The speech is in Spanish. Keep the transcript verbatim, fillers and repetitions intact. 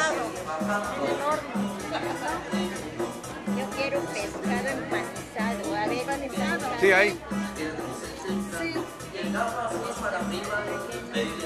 asado en el horno. Yo quiero pescado empanizado. A ver, Empanizado. Sí, hay. Sí.